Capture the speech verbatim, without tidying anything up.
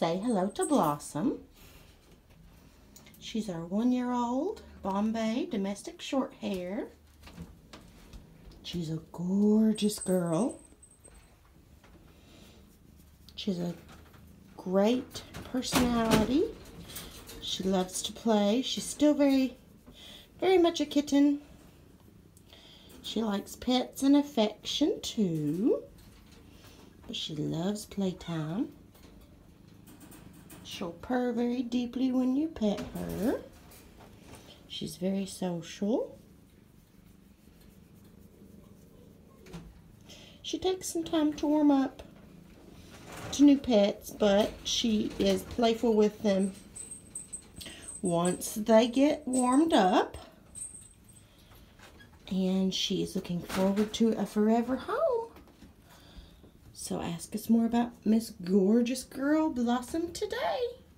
say hello to Blossom. She's our one-year-old Bombay domestic short hair. She's a gorgeous girl. She's a great personality. She loves to play. She's still very, very much a kitten. She likes pets and affection too. But she loves playtime. She'll purr very deeply when you pet her. She's very social. She takes some time to warm up to new pets, but she is playful with them once they get warmed up. And she is looking forward to a forever home. So ask us more about Miss Gorgeous Girl Blossom today.